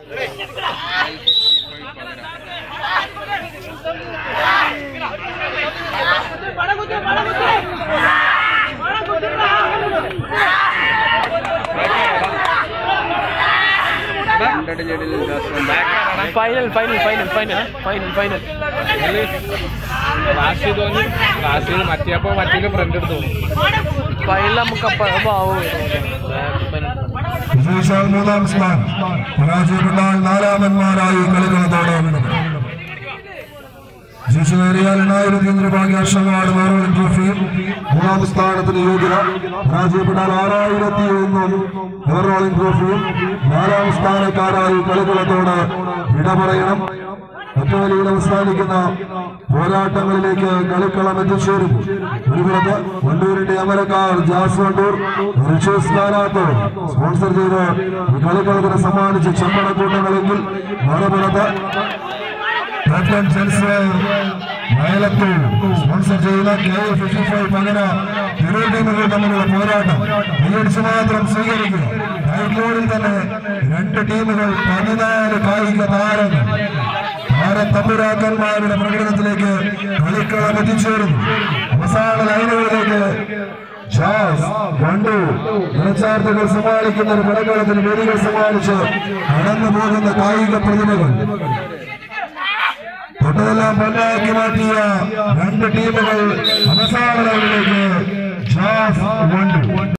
Final. മൂന്നാം സ്ഥാനം പരാജയപ്പെട്ടാൽ നാലാമന്മാരായി കളിക്കുന്നതോടെ ജിഷേറിയാൽ 1000 ഭാഗ്യാക്ഷ അവാർഡ് മെറോളിൻ ട്രോഫിയും മൂന്നാം സ്ഥാനത്തിന് യോഗ്യത പരാജയപ്പെട്ടാൽ 6001 മെറോളിൻ ട്രോഫിയും നാലാം സ്ഥാനക്കാരായി കളികളത്തോട് വിട പറയണം. ഒറ്റവലിയിൽ അവസാനിക്കുന്ന പോരാട്ടങ്ങളിലേക്ക് കളിക്കളം എത്തിച്ചേരും. ഒരു പുറത്ത് വണ്ടൂരിന്റെ അമരക്കാർ ജാസ് വണ്ടൂർ സ്പോൺസർ ചെയ്ത് കളിക്കളത്തിന് സമ്മാനിച്ച് ചെമ്പടക്കൂട്ടങ്ങളെങ്കിൽ മറുപുറത്ത് സ്പോൺസർ ചെയ്യുന്ന KA55 പകര ഇരു ടീമുകൾ തമ്മിലുള്ള പോരാട്ടം കൈയടിച്ച് മാത്രം സ്വീകരിക്കുക. ഹൈഡ്ലോഡിൽ തന്നെ 2 ടീമുകൾ 14 കായിക താരത്തമ്പുരാക്കന്മാരുടെ പ്രകടനത്തിലേക്ക് കളിക്കളം എത്തിച്ചേരുന്നു. അവസാന ലൈനുകളിലേക്ക് കളിച്ചാർത്ഥകൾ സമ്മാനിക്കുന്ന ഒരു കളിക്കളത്തിന് വേദികൾ സമ്മാനിച്ച് കടന്നു പോകുന്ന കായിക പ്രതിഭകൾ തൊട്ടതെല്ലാം പൊന്നാക്കി മാറ്റിയ 2 ടീമുകൾ അവസാന ലൈനിലേക്ക്